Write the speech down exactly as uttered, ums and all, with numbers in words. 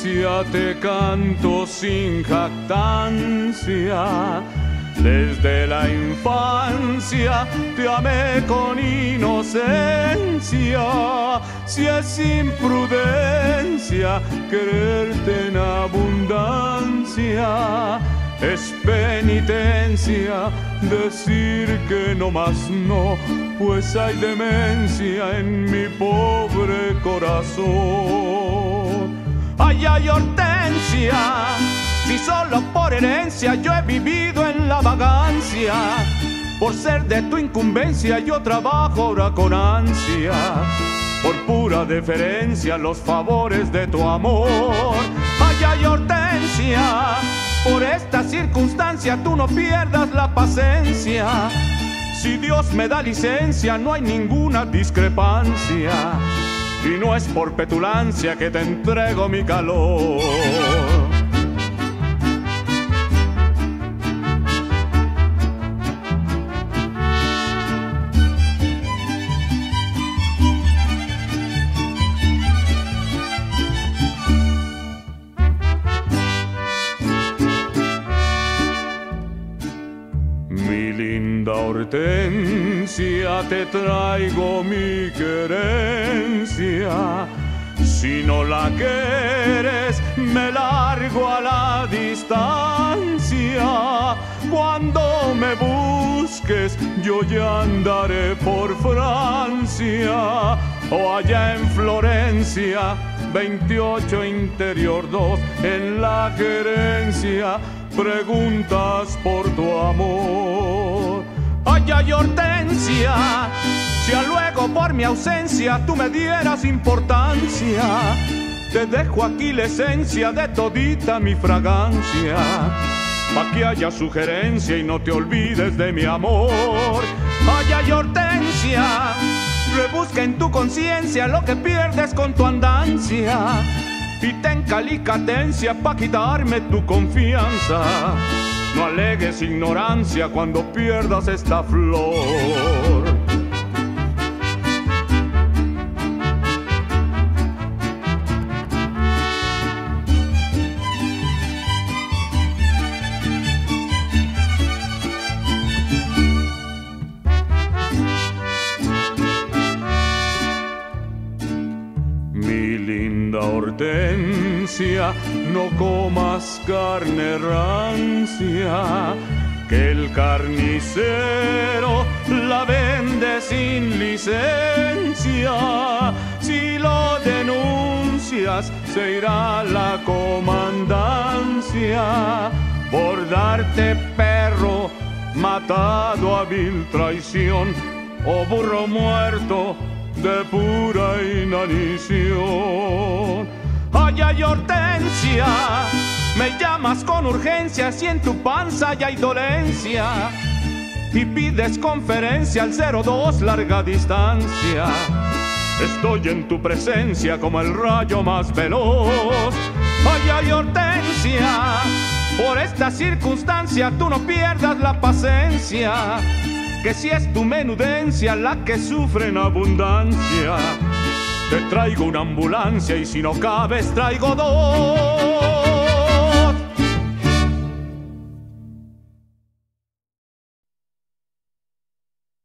Hortensia, te canto sin jactancia. Desde la infancia te amé con inocencia. Si es imprudencia quererte en abundancia, es penitencia decir que no más no, pues hay demencia en mi pobre corazón. Ay, ay, Hortensia, si solo por herencia yo he vivido en la vagancia, por ser de tu incumbencia yo trabajo ahora con ansia, por pura deferencia los favores de tu amor. Ay, ay, Hortensia, por esta circunstancia tú no pierdas la paciencia. Si Dios me da licencia no hay ninguna discrepancia, y no es por petulancia que te entrego mi calor. Mi linda Hortensia, te traigo mi querencia. Si no la quieres, me largo a la distancia. Cuando me busques, yo ya andaré por Francia o allá en Florencia, veintiocho Interior dos, en la Querencia. Preguntas por tu amor. Ay, ay, Hortensia, si a luego por mi ausencia tú me dieras importancia, te dejo aquí la esencia de todita mi fragancia, pa' que haya sugerencia y no te olvides de mi amor. Ay, ay, Hortensia, rebusca en tu conciencia lo que pierdes con tu andancia, y ten calicatencia pa' quitarme tu confianza. No alegues ignorancia cuando pierdas esta flor. Mi linda Hortensia, no comas carne rancia, que el carnicero la vende sin licencia. Si lo denuncias, se irá la comandancia por darte perro matado a vil traición, o burro muerto de pura inanición. Ay, ay, Hortensia, me llamas con urgencia si en tu panza ya hay dolencia, y pides conferencia al cero dos larga distancia. Estoy en tu presencia como el rayo más veloz. Ay, ay, Hortensia, por esta circunstancia tú no pierdas la paciencia, que si es tu menudencia la que sufre en abundancia, te traigo una ambulancia y si no cabes traigo dos.